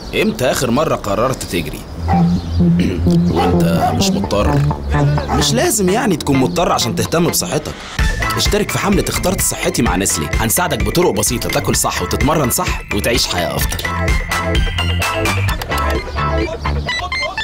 امتى اخر مرة قررت تجري؟ وانت مش مضطر. مش لازم يعني تكون مضطر عشان تهتم بصحتك. اشترك في حملة اخترت صحتي مع نسلي، هنساعدك بطرق بسيطة تاكل صح وتتمرن صح وتعيش حياة أفضل.